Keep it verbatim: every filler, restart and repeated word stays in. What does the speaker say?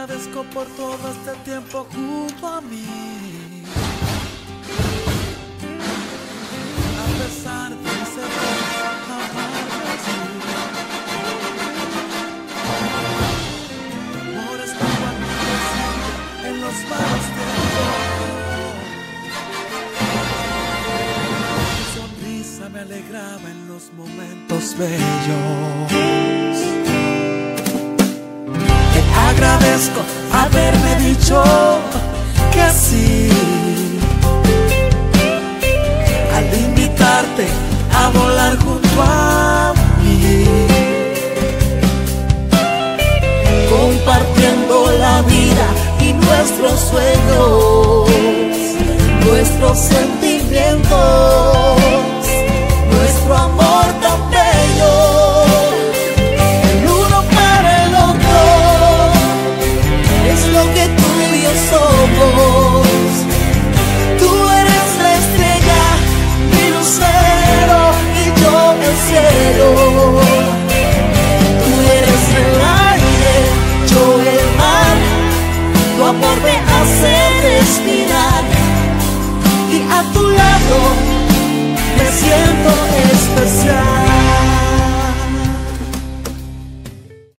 agradezco por todo este tiempo junto a mí. A pesar de mis errores, amarme así. Tu amor estuvo a mi presente en los malos tiempos. Tu sonrisa me alegraba en los momentos bellos. Agradezco haberme dicho que sí al invitarte a volar junto a mí, compartiendo la vida y nuestros sueños, nuestros sentimientos, nuestro amor tan bello. Es lo que tú y yo somos. Tú eres la estrella, mi lucero y yo el cielo. Tú eres el aire, yo el mar. Tu amor me hace respirar y a tu lado me siento especial.